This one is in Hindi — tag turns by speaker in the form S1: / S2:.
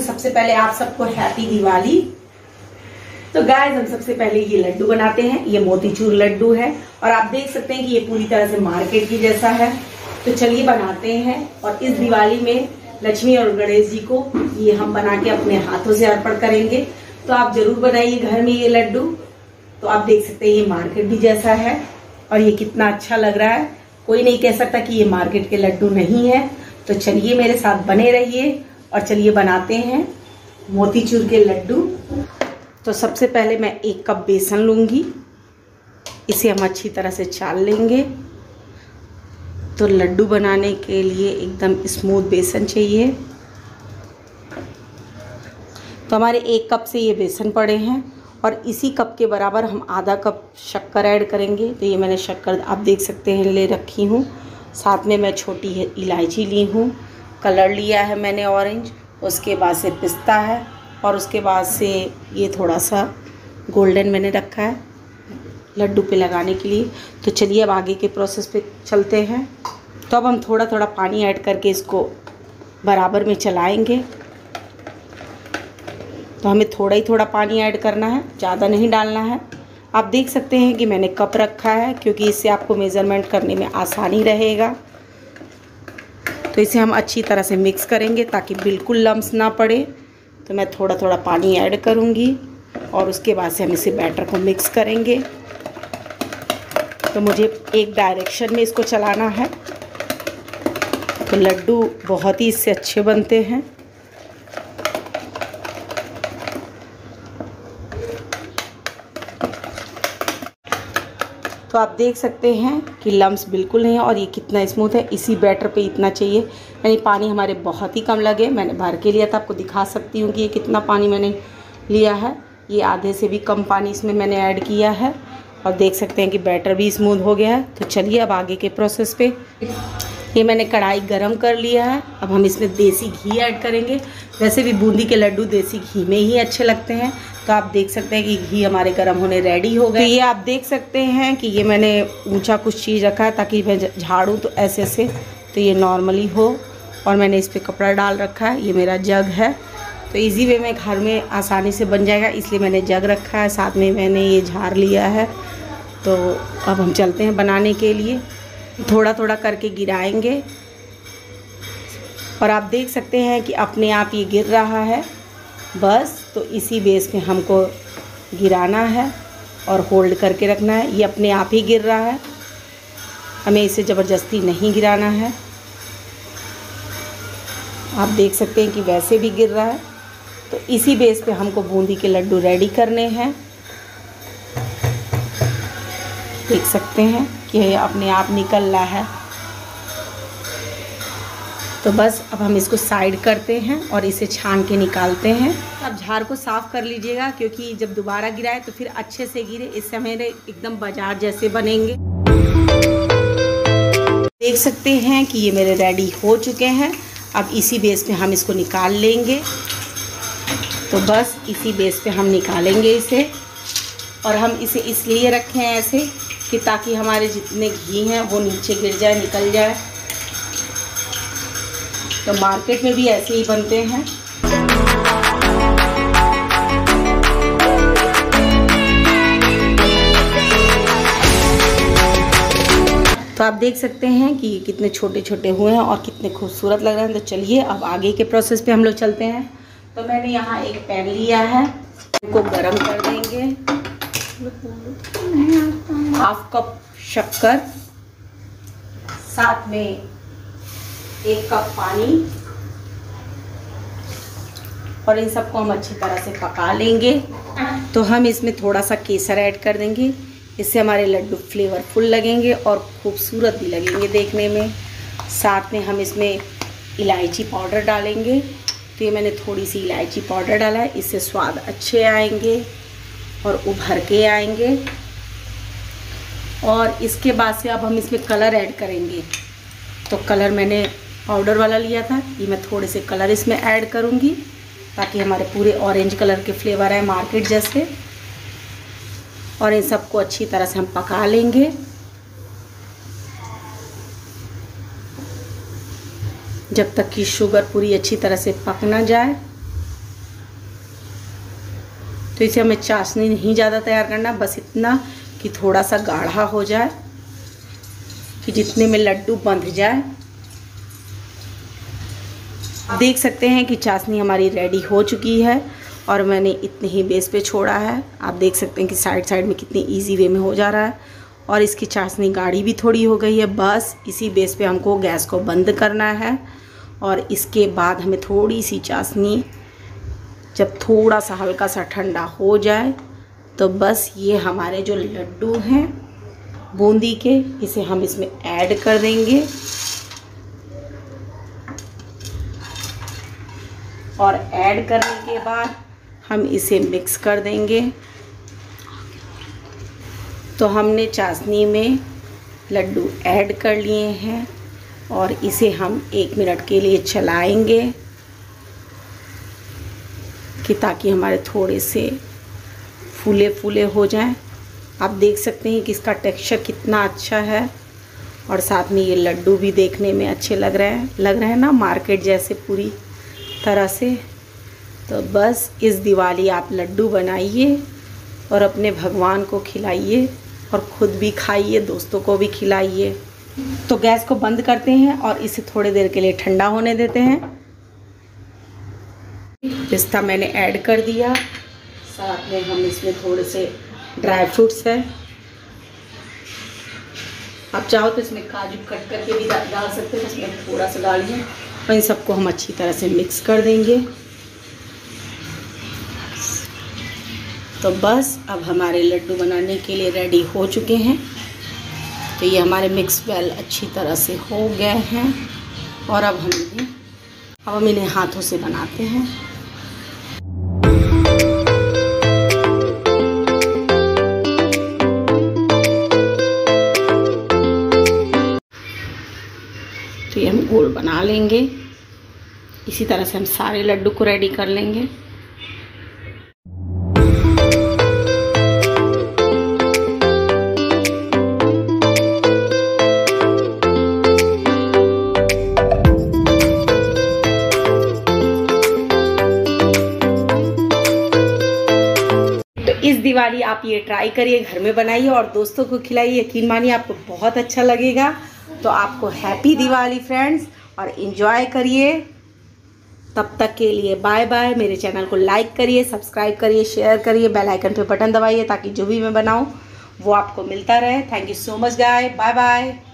S1: सबसे पहले आप सबको हैप्पी दिवाली। तो गाइस हम सबसे पहले ये लड्डू बनाते हैं। ये मोतीचूर लड्डू है और आप देख सकते हैं कि ये पूरी तरह से मार्केट की जैसा है। तो चलिए बनाते हैं और इस दिवाली में लक्ष्मी और गणेश जी को ये हम बना के अपने हाथों से अर्पण करेंगे। तो आप जरूर बनाइए घर में ये लड्डू। तो आप देख सकते हैं ये मार्केट भी जैसा है और ये कितना अच्छा लग रहा है। कोई नहीं कह सकता कि ये मार्केट के लड्डू नहीं है। तो चलिए मेरे साथ बने रहिए और चलिए बनाते हैं मोतीचूर के लड्डू। तो सबसे पहले मैं 1 कप बेसन लूंगी। इसे हम अच्छी तरह से चाल लेंगे। तो लड्डू बनाने के लिए एकदम स्मूथ बेसन चाहिए। तो हमारे 1 कप से ये बेसन पड़े हैं और इसी कप के बराबर हम आधा कप शक्कर ऐड करेंगे। तो ये मैंने शक्कर आप देख सकते हैं ले रखी हूँ। साथ में मैं छोटी इलायची ली हूँ। कलर लिया है मैंने ऑरेंज। उसके बाद से पिस्ता है और उसके बाद से ये थोड़ा सा गोल्डन मैंने रखा है लड्डू पे लगाने के लिए। तो चलिए अब आगे के प्रोसेस पे चलते हैं। तो अब हम थोड़ा थोड़ा पानी ऐड करके इसको बराबर में चलाएंगे। तो हमें थोड़ा ही थोड़ा पानी ऐड करना है, ज़्यादा नहीं डालना है। आप देख सकते हैं कि मैंने कप रखा है क्योंकि इससे आपको मेज़रमेंट करने में आसानी रहेगा। तो इसे हम अच्छी तरह से मिक्स करेंगे ताकि बिल्कुल लम्स ना पड़े। तो मैं थोड़ा थोड़ा पानी ऐड करूँगी और उसके बाद से हम इसे बैटर को मिक्स करेंगे। तो मुझे एक डायरेक्शन में इसको चलाना है। तो लड्डू बहुत ही इससे अच्छे बनते हैं। तो आप देख सकते हैं कि लम्स बिल्कुल नहीं है और ये कितना स्मूथ है। इसी बैटर पे इतना चाहिए, यानी पानी हमारे बहुत ही कम लगे। मैंने भर के लिया था, आपको दिखा सकती हूँ कि ये कितना पानी मैंने लिया है। ये आधे से भी कम पानी इसमें मैंने ऐड किया है और देख सकते हैं कि बैटर भी स्मूथ हो गया है। तो चलिए अब आगे के प्रोसेस पे। ये मैंने कढ़ाई गरम कर लिया है। अब हम इसमें देसी घी ऐड करेंगे। वैसे भी बूंदी के लड्डू देसी घी में ही अच्छे लगते हैं। तो आप देख सकते हैं कि घी हमारे गर्म होने रेडी हो गए। तो ये आप देख सकते हैं कि ये मैंने ऊंचा कुछ चीज़ रखा है ताकि मैं झाड़ू तो ऐसे से तो ये नॉर्मली हो। और मैंने इस पर कपड़ा डाल रखा है। ये मेरा जग है तो इजी वे में घर में आसानी से बन जाएगा, इसलिए मैंने जग रखा है। साथ में मैंने ये झाड़ लिया है। तो अब हम चलते हैं बनाने के लिए। थोड़ा थोड़ा करके गिराएंगे और आप देख सकते हैं कि अपने आप ये गिर रहा है। बस तो इसी बेस में हमको गिराना है और होल्ड करके रखना है। ये अपने आप ही गिर रहा है, हमें इसे ज़बरदस्ती नहीं गिराना है। आप देख सकते हैं कि वैसे भी गिर रहा है। तो इसी बेस पे हमको बूंदी के लड्डू रेडी करने हैं। देख सकते हैं कि ये अपने आप निकल रहा है। तो बस अब हम इसको साइड करते हैं और इसे छान के निकालते हैं। अब झाड़ को साफ़ कर लीजिएगा क्योंकि जब दोबारा गिराए तो फिर अच्छे से गिरे। इससे हमें एकदम बाजार जैसे बनेंगे। देख सकते हैं कि ये मेरे रेडी हो चुके हैं। अब इसी बेस पे हम इसको निकाल लेंगे। तो बस इसी बेस पे हम निकालेंगे इसे। और हम इसे इसलिए रखें ऐसे कि ताकि हमारे जितने घी हैं वो नीचे गिर जाए, निकल जाए। तो मार्केट में भी ऐसे ही बनते हैं। तो आप देख सकते हैं कि ये कितने छोटे छोटे हुए हैं और कितने खूबसूरत लग रहे हैं। तो चलिए अब आगे के प्रोसेस पे हम लोग चलते हैं। तो मैंने यहाँ एक पैन लिया है, इसको गरम कर देंगे। 1/2 कप शक्कर, साथ में 1 कप पानी और इन सबको हम अच्छी तरह से पका लेंगे। तो हम इसमें थोड़ा सा केसर ऐड कर देंगे। इससे हमारे लड्डू फ्लेवरफुल लगेंगे और खूबसूरत भी लगेंगे देखने में। साथ में हम इसमें इलायची पाउडर डालेंगे। तो ये मैंने थोड़ी सी इलायची पाउडर डाला है, इससे स्वाद अच्छे आएंगे और उभर के आएंगे। और इसके बाद से अब हम इसमें कलर ऐड करेंगे। तो कलर मैंने पाउडर वाला लिया था, ये मैं थोड़े से कलर इसमें ऐड करूँगी ताकि हमारे पूरे ऑरेंज कलर के फ्लेवर आए मार्केट जैसे। और इन सबको अच्छी तरह से हम पका लेंगे। जब तक कि शुगर पूरी अच्छी तरह से पक ना जाए। तो इसे हमें चाशनी नहीं ज़्यादा तैयार करना, बस इतना कि थोड़ा सा गाढ़ा हो जाए कि जितने में लड्डू बंध जाए। देख सकते हैं कि चाशनी हमारी रेडी हो चुकी है और मैंने इतने ही बेस पे छोड़ा है। आप देख सकते हैं कि साइड साइड में कितनी इजी वे में हो जा रहा है और इसकी चाशनी गाढ़ी भी थोड़ी हो गई है। बस इसी बेस पे हमको गैस को बंद करना है और इसके बाद हमें थोड़ी सी चाशनी जब थोड़ा सा हल्का सा ठंडा हो जाए तो बस ये हमारे जो लड्डू हैं बूंदी के, इसे हम इसमें ऐड कर देंगे और ऐड करने के बाद हम इसे मिक्स कर देंगे। तो हमने चाशनी में लड्डू ऐड कर लिए हैं और इसे हम 1 मिनट के लिए चलाएंगे कि ताकि हमारे थोड़े से फूले फूले हो जाएं। आप देख सकते हैं कि इसका टेक्सचर कितना अच्छा है और साथ में ये लड्डू भी देखने में अच्छे लग रहे हैं ना, मार्केट जैसे पूरी तरह से। तो बस इस दिवाली आप लड्डू बनाइए और अपने भगवान को खिलाइए और ख़ुद भी खाइए, दोस्तों को भी खिलाइए। तो गैस को बंद करते हैं और इसे थोड़ी देर के लिए ठंडा होने देते हैं। पिस्ता मैंने ऐड कर दिया, साथ में हम इसमें थोड़े से ड्राई फ्रूट्स है। आप चाहो तो इसमें काजू कट करके भी डाल सकते हैं, इसमें थोड़ा सा डालिए और इन सबको हम अच्छी तरह से मिक्स कर देंगे। तो बस अब हमारे लड्डू बनाने के लिए रेडी हो चुके हैं। तो ये हमारे मिक्स वेल अच्छी तरह से हो गए हैं और अब हम इन्हें हाथों से बनाते हैं। तो ये हम गोल बना लेंगे, इसी तरह से हम सारे लड्डू को रेडी कर लेंगे। इस दिवाली आप ये ट्राई करिए, घर में बनाइए और दोस्तों को खिलाइए। यकीन मानिए आपको बहुत अच्छा लगेगा। तो आपको हैप्पी दिवाली फ्रेंड्स, और एंजॉय करिए। तब तक के लिए बाय बाय। मेरे चैनल को लाइक करिए, सब्सक्राइब करिए, शेयर करिए, बेल आइकन पे बटन दबाइए ताकि जो भी मैं बनाऊँ वो आपको मिलता रहे। Thank you so much guy, bye bye.